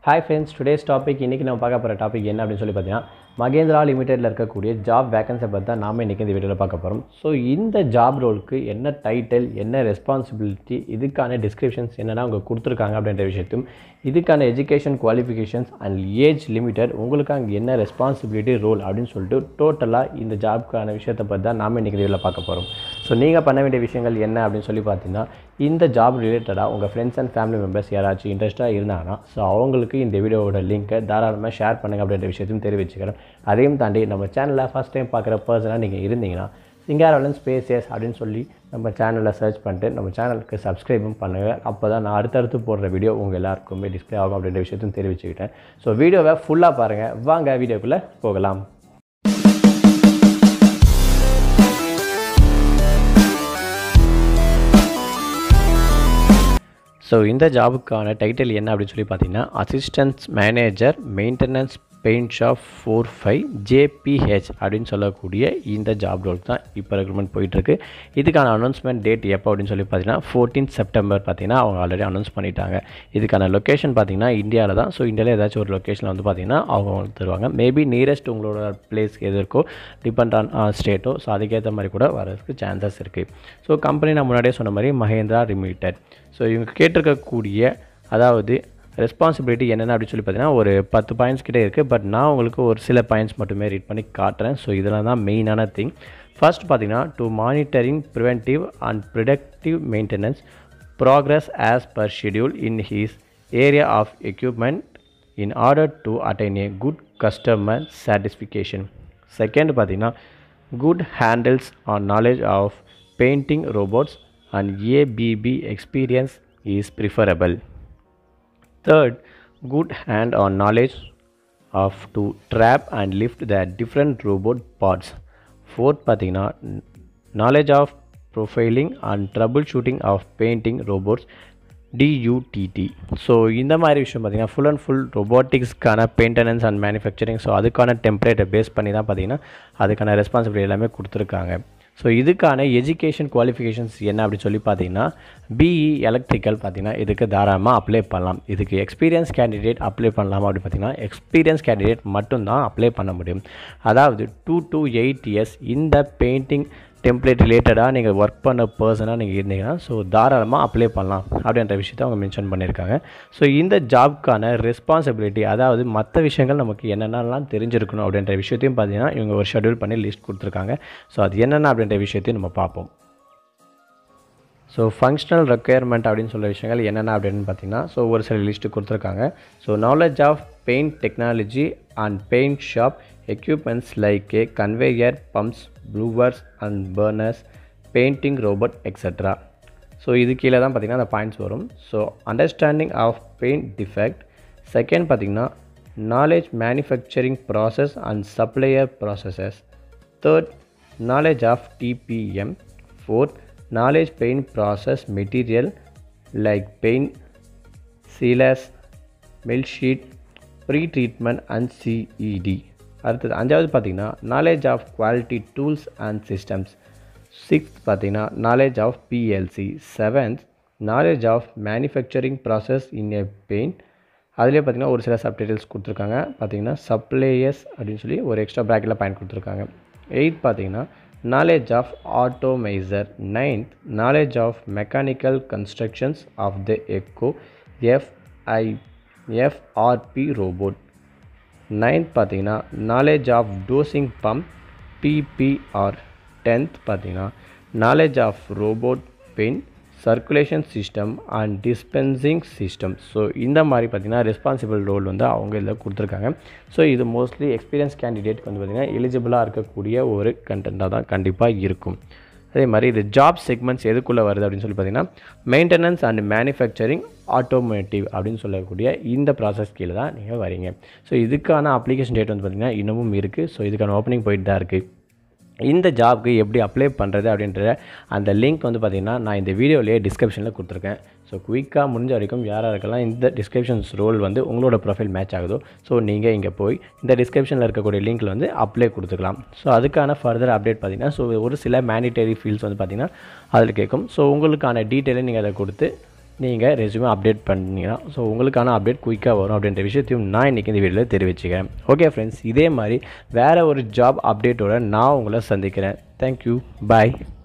Hi friends, today's topic இன்னைக்கு நம்ம பார்க்க போற டாபிக் என்ன அப்படினு சொல்லி பார்த்தீங்கன்னா மகேந்திரா லிமிடெட்ல இருக்கக்கூடிய ஜாப் வேகன்சி பத்தி தான் நாம இன்னைக்கு இந்த வீடியோல பார்க்க போறோம். சோ இந்த ஜாப் ரோலுக்கு என்ன டைட்டில், என்ன ரெஸ்பான்சிபிலிட்டி, இதுக்கான டிஸ்கிரிப்ஷன்ஸ் என்னன்னா அவங்க கொடுத்திருக்காங்க அப்படிங்கற விஷயத்தையும், இதுக்கான education qualifications and age limited, உங்களுக்கு அங்க என்ன ரெஸ்பான்சிபிலிட்டி ரோல் அப்படினு சொல்லிட்டு டோட்டலா இந்த ஜாப்க்கான விஷயத்தை பத்தி தான் நாம இன்னைக்கு வீடியோல பார்க்க போறோம். சோ நீங்க பண்ண வேண்டிய விஷயங்கள் என்ன அப்படினு சொல்லி பார்த்தீங்கன்னா இந்த ஜாப் ரிலேட்டடா உங்க फ्रेंड्स அண்ட் ஃபேமிலி மெம்பர்ஸ் யாராச்சும் இன்ட்ரஸ்டா இருந்தாங்கன்னா சோ அவங்களுக்கு இந்த வீடியோவோட லிங்கை தாராளமா ஷேர் பண்ணுங்க அப்படிங்கற விஷயத்தையும் தெரிவிச்சுக்கிறேன். அதையும் தாண்டி நம்ம சேனலை ஃபர்ஸ்ட் டைம் பார்க்குற பர்சனா நீங்க இருந்தீங்கன்னா சிங்காரவலன் ஸ்பேசஸ் அப்படினு சொல்லி நம்ம சேனலை சர்ச் பண்ணிட்டு நம்ம சேனலுக்கு சப்ஸ்கிரைபும் பண்ணுங்க. அப்பதான் நான் அடுத்தடுத்து போடுற வீடியோ உங்க எல்லாருக்குமே டிஸ்ப்ளே ஆகும் அப்படிங்கற விஷயத்தையும் தெரிவிச்சுக்கிட்டேன். சோ வீடியோவை ஃபுல்லா பாருங்க. வாங்க வீடியோக்குள்ள போகலாம். ஸோ இந்த ஜாபுக்கான டைட்டில் என்ன அப்படின்னு சொல்லி பார்த்தீங்கன்னா assistance manager maintenance paint shop 45 JPH அப்படின்னு சொல்லக்கூடிய இந்த ஜாப் ரோல் தான் இப்போ ரெக்ரூட்மெண்ட் போயிட்டுருக்கு. இதுக்கான அனௌன்ஸ்மெண்ட் டேட் எப்போ அப்படின்னு சொல்லி பார்த்தீங்கன்னா 14 செப்டம்பர் பார்த்தீங்கன்னா அவங்க ஆல்ரெடி அனௌன்ஸ் பண்ணிட்டாங்க. இதுக்கான லொக்கேஷன் பார்த்தீங்கன்னா இந்தியாவில் தான். ஸோ இந்தியாவில் ஏதாச்சும் ஒரு லொக்கேஷனில் வந்து பார்த்தீங்கன்னா அவங்க தருவாங்க. மேபி நியரஸ்ட் உங்களோட பிளேஸ் எது இருக்கோ டிபெண்ட் ஆன் ஸ்டேட்டோ, ஸோ அதுக்கேற்ற மாதிரி கூட வரதுக்கு சான்சஸ் இருக்குது. ஸோ கம்பெனி நான் முன்னாடியே சொன்ன மாதிரி மகேந்திரா லிமிடெட். ஸோ இவங்க கேட்டிருக்கக்கூடிய அதாவது ரெஸ்பான்சிபிலிட்டி என்னென்ன அப்படின்னு சொல்லி பார்த்தீங்கன்னா ஒரு 10 பாயிண்ட்ஸ் கிட்டே இருக்குது. பட் நான் உங்களுக்கு ஒரு சில பாயிண்ட்ஸ் மட்டுமே ரீட் பண்ணி காட்டுறேன். ஸோ இதெல்லாம் தான் மெயினான திங். ஃபர்ஸ்ட் பார்த்தீங்கன்னா to monitoring preventive and predictive maintenance progress as per schedule in his area of equipment in order to attain a good customer satisfaction. Second பார்த்தீங்கன்னா good handles on knowledge of painting robots and ABB experience is preferable. Third, good hand-on knowledge of to trap and lift the different robot parts. Fourth, pathina knowledge of profiling and troubleshooting of painting robots DUTT. So இந்த மாதிரி விஷயம் பார்த்தீங்கன்னா full and full ரொபோட்டிக்ஸ்க்கான maintenance and manufacturing. So அதுக்கான டெம்ப்ளேட்டை base பண்ணி தான் பார்த்தீங்கன்னா அதுக்கான ரெஸ்பான்சிபிலிட்டி எல்லாமே கொடுத்துருக்காங்க. ஸோ இதுக்கான எஜுகேஷன் குவாலிஃபிகேஷன்ஸ் என்ன அப்படின்னு சொல்லி பார்த்தீங்கன்னா பிஇ எலக்ட்ரிக்கல் பார்த்தீங்கன்னா இதுக்கு தாராளமாக அப்ளை பண்ணலாம். இதுக்கு எக்ஸ்பீரியன்ஸ் கேண்டிடேட் அப்ளை பண்ணலாமா அப்படின்னு பார்த்தீங்கன்னா எக்ஸ்பீரியன்ஸ் கேண்டிடேட் மட்டும்தான் அப்ளை பண்ண முடியும். அதாவது 2 to 8 இயர்ஸ் இந்த பெயிண்டிங் டெம்ப்ளேட் ரிலேட்டடாக நீங்கள் ஒர்க் பண்ண பர்சனாக நீங்கள் இருந்தீங்கன்னா ஸோ தாராளமாக அப்ளை பண்ணலாம் அப்படின்ற விஷயத்தை அவங்க மென்ஷன் பண்ணியிருக்காங்க. ஸோ இந்த ஜாப்க்கான ரெஸ்பான்சிபிலிட்டி அதாவது மற்ற விஷயங்கள் நமக்கு என்னென்னலாம் தெரிஞ்சிருக்கணும் அப்படின்ற விஷயத்தையும் பார்த்தீங்கன்னா இவங்க ஒரு ஷெடியூல் பண்ணி லிஸ்ட் கொடுத்துருக்காங்க. ஸோ அது என்னென்ன அப்படின்ற விஷயத்தையும் நம்ம பார்ப்போம். ஸோ ஃபங்க்ஷனல் ரெக்குயர்மெண்ட் அப்படின்னு சொல்கிற விஷயங்கள் என்னென்ன அப்படின்னு பார்த்தீங்கன்னா ஸோ ஒரு சில லிஸ்ட்டு கொடுத்துருக்காங்க. So knowledge of paint technology and paint shop equipments like a conveyor pumps, blowers and burners, painting robot etc. So இது கீழே தான் பார்த்திங்கன்னா அந்த பாயிண்ட்ஸ் வரும். So understanding of paint defect. Second பார்த்திங்கன்னா knowledge manufacturing process and supplier processes. Third knowledge of TPM. Fourth knowledge paint process material like paint sealers, mill sheet, pre treatment and CED. அடுத்தது அஞ்சாவது பார்த்திங்கன்னா knowledge of quality tools and systems. Sixth பார்த்திங்கன்னா knowledge of PLC. Seventh knowledge of manufacturing process in a paint. அதிலே பார்த்திங்கன்னா ஒரு சில subtitles கொடுத்துருக்காங்க. பார்த்திங்கன்னா சப்ளையர்ஸ் அப்படின்னு சொல்லி ஒரு எக்ஸ்ட்ரா ப்ராக்கெட்டில் பாயிண்ட் கொடுத்துருக்காங்க. எயித் பார்த்திங்கன்னா knowledge of atomiser. Ninth knowledge of mechanical constructions of the echo FRP robot. Ninth பார்த்தீங்கன்னா knowledge of dosing pump PPR. Tenth பார்த்தீங்கன்னா knowledge of robot pen circulation system and dispensing system. So இந்த மாதிரி பார்த்திங்கன்னா responsible role வந்து அவங்க இதில் கொடுத்துருக்காங்க. So இது மோஸ்ட்லி எக்ஸ்பீரியன்ஸ் கேண்டிடேட்க்கு வந்து பார்த்திங்கன்னா எலிஜிபிளாக இருக்கக்கூடிய ஒரு கண்டென்ட்டாக தான் கண்டிப்பாக இருக்கும். அதே மாதிரி இது ஜாப் செக்மெண்ட்ஸ் எதுக்குள்ளே வருது அப்படின்னு சொல்லி பார்த்தீங்கன்னா மெயின்டெனன்ஸ் அண்ட் மேனுஃபேக்சரிங் ஆட்டோமேட்டிவ் அப்படின்னு சொல்லக்கூடிய இந்த ப்ராசஸ் கீழே தான் நீங்கள் வரீங்க. ஸோ இதுக்கான அப்ளிகேஷன் டேட் வந்து பார்த்திங்கன்னா இன்னமும் இருக்குது. ஸோ இதுக்கான ஓப்பனிங் போயிட்டு தான் இருக்குது. இந்த ஜாப்க்கு எப்படி அப்ளை பண்ணுறது அப்படின்ற அந்த லிங்க் வந்து பார்த்திங்கன்னா நான் இந்த வீடியோலேயே டிஸ்கிரிப்ஷனில் கொடுத்துருக்கேன். ஸோ குயிக்காக முடிஞ்ச வரைக்கும் யாராருக்கெல்லாம் இந்த டிஸ்கிரிப்ஷன்ஸ் ரோல் வந்து உங்களோட ப்ரொஃபைல் மேட்ச் ஆகுதோ ஸோ நீங்கள் இங்கே போய் இந்த டிஸ்கிரிப்ஷனில் இருக்கக்கூடிய லிங்க்கில் வந்து அப்ளை கொடுத்துக்கலாம். ஸோ அதுக்கான ஃபர்தர் அப்டேட் பார்த்திங்கன்னா ஸோ ஒரு சில மேண்டிட்டரி ஃபீல்ட்ஸ் வந்து பார்த்திங்கன்னா அதில் கேட்கும். ஸோ உங்களுக்கான டீட்டெயிலை நீங்கள் அதை கொடுத்து நீங்கள் ரெஸ்யூமே அப்டேட் பண்ணிங்கன்னா ஸோ உங்களுக்கான அப்டேட் குயிக்காக வரும் அப்படின்ற விஷயத்தையும் நான் இன்றைக்கி இந்த வீடியோவில் தெரிவிச்சுக்கிறேன். ஓகே ஃப்ரெண்ட்ஸ், இதே மாதிரி வேறு ஒரு ஜாப் அப்டேட்டோட நான் உங்களை சந்திக்கிறேன். தேங்க்யூ, பாய்.